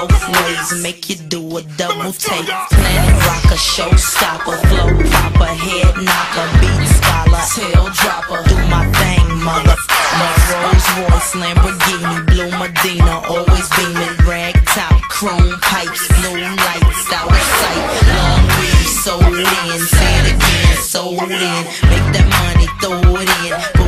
both ways, make you do a double take. Planet rocker, showstopper, flow proper, head knocker, beat scholar, tail dropper. Do my thing, mother. My Rolls Royce, Lamborghini, Blue Medina, always beaming, rag top, chrome pipes, blue lights, out of sight. Long weed, sold in, say it again, sold in. Make that money, throw it in.